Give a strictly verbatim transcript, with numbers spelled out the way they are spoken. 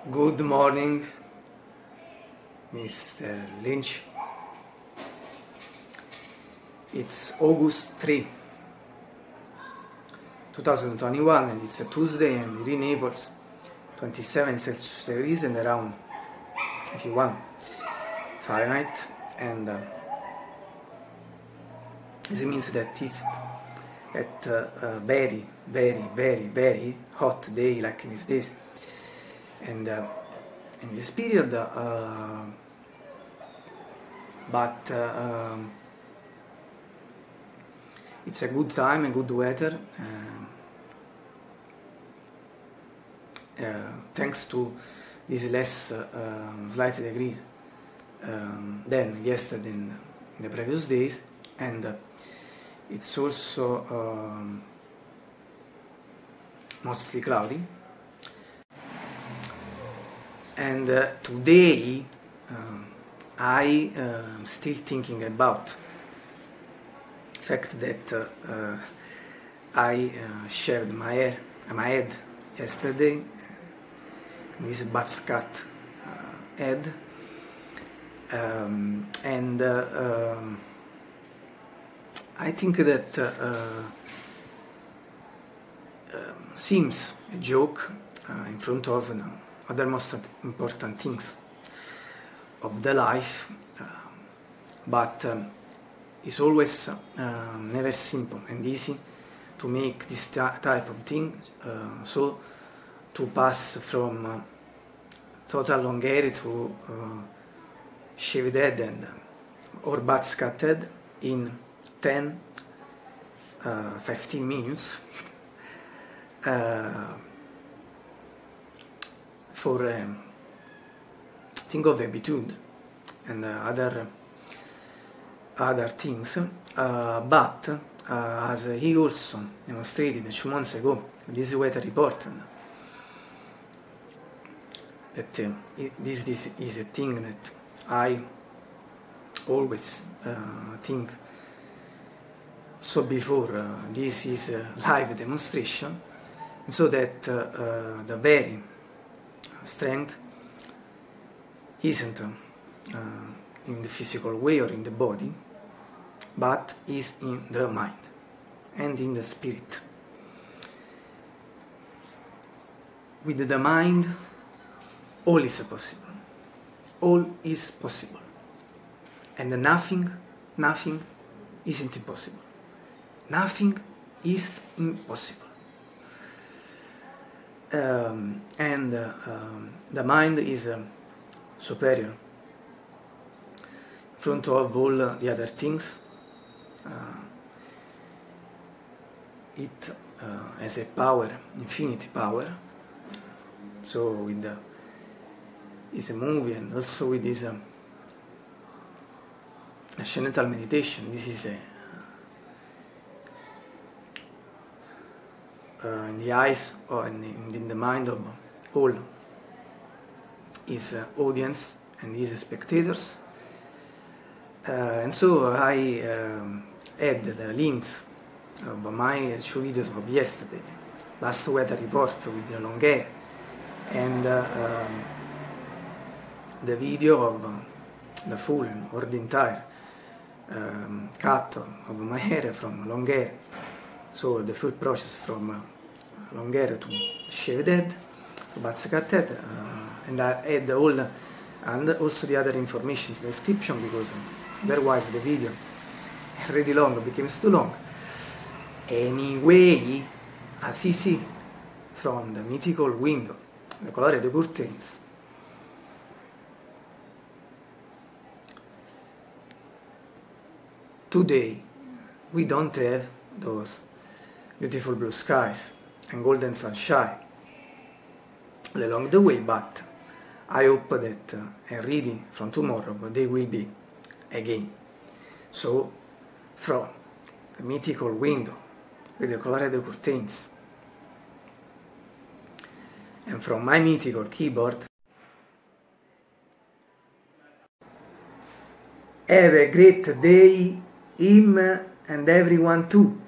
Good morning, Mister Lynch. It's August third, twenty twenty-one, and it's a Tuesday, and here in Naples, twenty-seven Celsius degrees and around eighty-one Fahrenheit, and uh, this means that it's at uh, a very, very, very, very hot day like these days. And uh, in this period, uh, but uh, um, it's a good time, a good weather, uh, uh, thanks to this less uh, um, slight degrees um, than yesterday in, in the previous days, and uh, it's also um, mostly cloudy. And uh, today um, I am uh, still thinking about the fact that uh, uh, I uh, shared my hair, my head yesterday, this bats cat uh, head, um, and uh, um, I think that uh, uh, um, seems a joke uh, in front of uh, other most important things of the life, uh, but um, it's always uh, never simple and easy to make this type of thing, uh, so to pass from uh, total long hair to uh, shaved head and uh, or bats cut head in ten uh, fifteen minutes. uh, for um, think of habitude and uh, other other things, uh, but uh, as he also demonstrated two months ago, this weather report, that uh, this, this is a thing that I always uh, think. So before uh, this is a live demonstration, and so that uh, uh, the very strength isn't uh, in the physical way or in the body, but is in the mind and in the spirit. With the mind, all is possible. All is possible. And nothing, nothing isn't impossible. Nothing is impossible. Um, and uh, um, the mind is um, superior in front of all uh, the other things. Uh, it uh, has a power, infinity power. So with the, is a movie, and also with this um, transcendental meditation, this is a Uh, in the eyes or in the, in the mind of all his uh, audience and his spectators. Uh, and so I um, add the links of my two videos of yesterday, last weather report with the long hair, and uh, um, the video of uh, the full or the entire um, cut of my hair from long hair. So the full process from uh, long hair to shaved head, to bats cut head, uh, and I add all, uh, and also the other information in the description, because uh, otherwise the video already long becomes too long. Anyway, as you see from the mythical window, the color of the curtains, today we don't have those beautiful blue skies and golden sunshine all along the way, but I hope that uh, and reading from tomorrow they will be again. So from the mythical window with the colored curtains, and from my mythical keyboard, have a great day, him and everyone too.